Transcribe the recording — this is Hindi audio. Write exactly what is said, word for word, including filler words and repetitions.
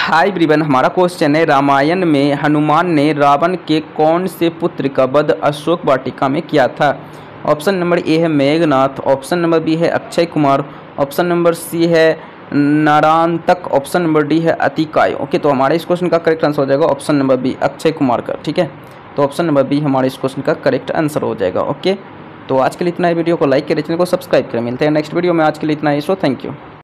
हाय एवरीवन, हमारा क्वेश्चन है रामायण में हनुमान ने रावण के कौन से पुत्र का वध अशोक वाटिका में किया था। ऑप्शन नंबर ए है मेघनाथ, ऑप्शन नंबर बी है Akshay Kumar, option number C है नारायणतक, ऑप्शन नंबर डी है अतिकाय। ओके, तो हमारे इस क्वेश्चन का करेक्ट आंसर हो जाएगा option number B Akshay Kumar का। ठीक है, तो ऑप्शन नंबर बी हमारे इस क्वेश्चन का करेक्ट आंसर हो जाएगा। ओके, तो आज के लिए इतना ही। वीडियो को लाइक करें, चैनल को सब्सक्राइब करें। मिलते हैं नेक्स्ट वीडियो में। आज के लिए इतना ही। So thank you.